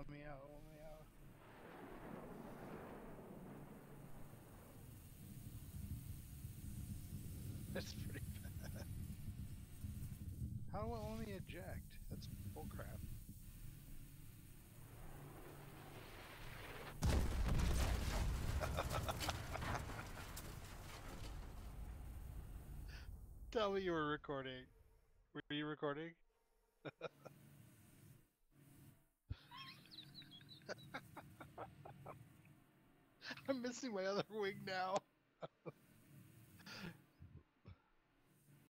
let me out, let me out. That's pretty bad. How will it only eject? That's bullcrap. Tell me you were recording. Were you recording? I'm missing my other wing now.